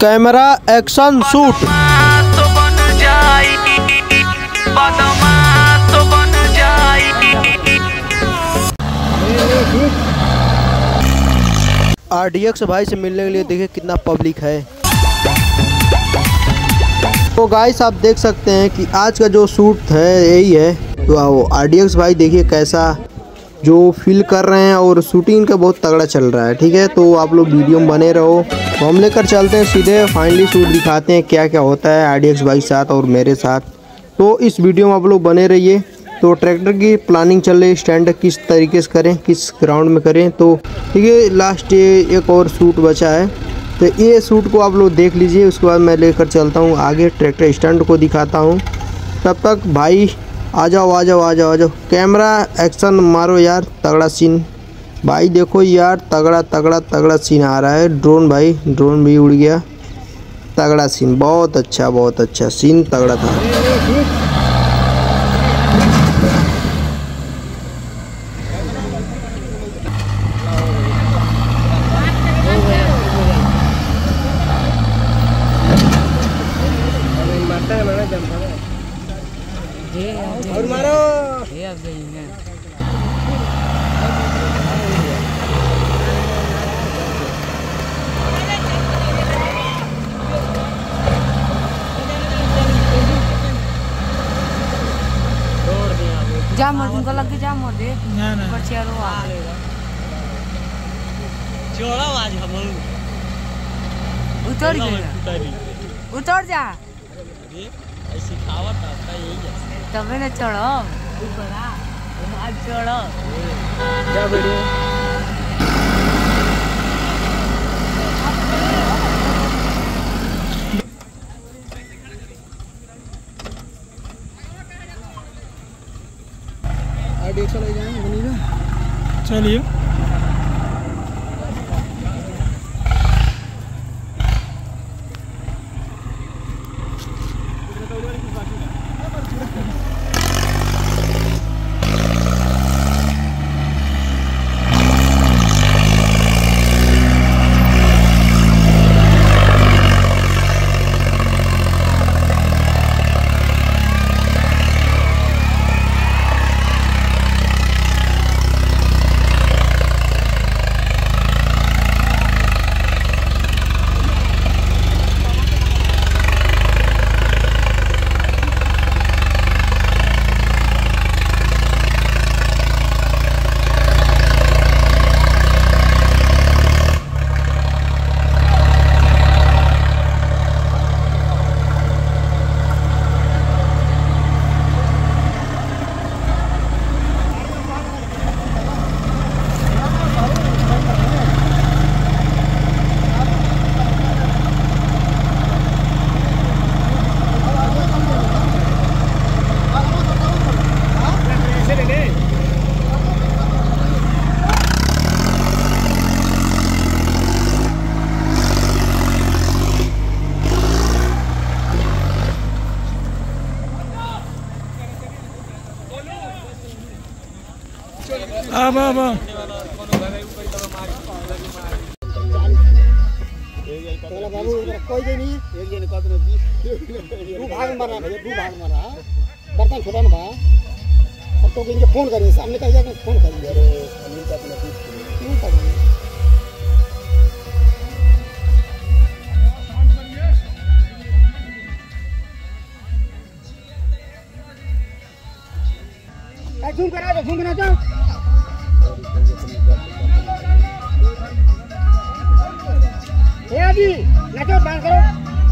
Camera action shoot. RDX भाई से मिलने के लिए देखिए कितना पब्लिक है। तो गाइस आप देख सकते हैं कि आज का जो शूट है यही है। तो RDX भाई देखिए कैसा जो फील कर रहे हैं और शूटिंग का बहुत तगड़ा चल रहा है। ठीक है, तो आप लोग वीडियो में बने रहो। तो हम लेकर चलते हैं सीधे फाइनली शूट दिखाते हैं क्या क्या होता है RDX भाई के साथ और मेरे साथ। तो इस वीडियो में आप लोग बने रहिए। तो ट्रैक्टर की प्लानिंग चल रही है, स्टैंड किस तरीके से करें, किस ग्राउंड में करें। तो ठीक है, लास्ट एक और शूट बचा है, तो ये शूट को आप लोग देख लीजिए। उसके बाद मैं लेकर चलता हूँ आगे, ट्रैक्टर स्टैंड को दिखाता हूँ। तब तक भाई आ जाओ आ जाओ आ जाओ आ जाओ, कैमरा एक्शन मारो यार। तगड़ा सीन भाई देखो यार, तगड़ा तगड़ा तगड़ा सीन आ रहा है। ड्रोन भाई, ड्रोन भी उड़ गया। तगड़ा सीन, बहुत अच्छा सीन, तगड़ा था। और मारो जा मोर उनका लग के जा मोर दे ना ना पर चलो आ छोड़ा आज हम उतर गया, उतर जा ऐसी खावत आता यही है। तबे न चढ़ो ऊपर आ आज चढ़ो क्या वीडियो RDX ले जाएंगे बनीगा। चलिए अब बाबू कोई नहीं एक जन का तो 20 दो भाग मारा भैया, 2 भाग मारा बर्तन छोटा ना भा। अब तो इनके फोन करिए, सामने का जाकर फोन करिए। अरे अनिल का अपना क्यों करेंगे झूम करा दो, झूम करा दो। जी नाचो डांस करो।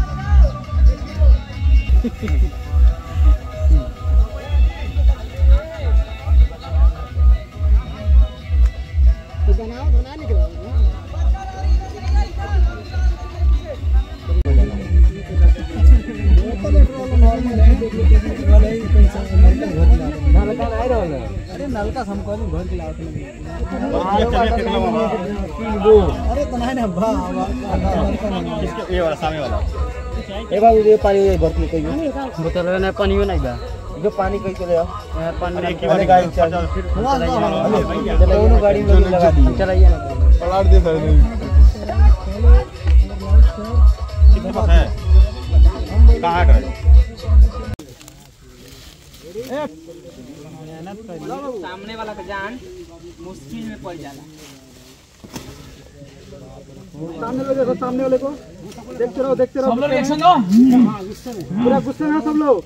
तो बनाओ बना निकलो अरे नलका हमको घर के लाओ। अरे तो नहीं ना भा ये वाला सामने वाला ए बाबू ये पानी भर के कहियो बोतल में पानी हो नहीं बा जो पानी कहीं चले आओ पानी की वाली गाड़ी चल फिर चलाइए गाड़ी में लगा दी चलाइए ना पलाट दे सर कहाँ कर सामने वाला का जान मुश्किल में पड़ जाला। सामने वाले देखो, सामने वाले को देखते रहो सब लोग रिएक्शन दो। पूरा गुस्से में सब लोग।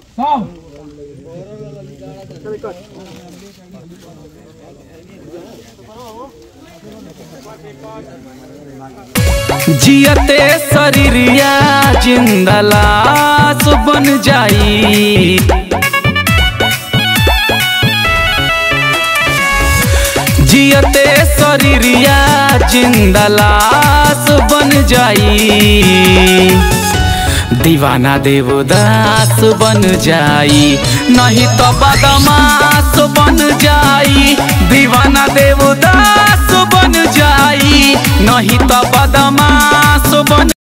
जियते शरीरिया जिंदा लाश बन जाई, जियते शरीरिया जिंदा लाश बन जाई, दीवाना देवदास बन जाई, नहीं तो बदमाश बन जाई, दीवाना देवदास बन जाई, नहीं तो बदमाश बन